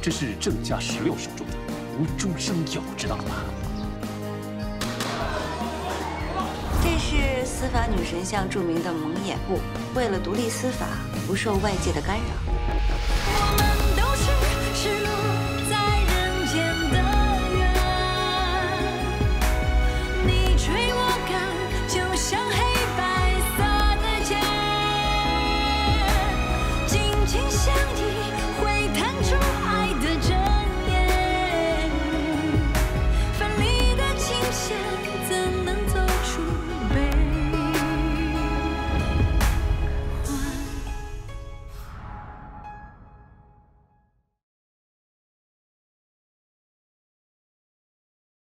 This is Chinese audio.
这是郑家16手中的无终生有，知道了吗？ 这是司法女神像著名的蒙眼部，为了独立司法，不受外界的干扰。我们都是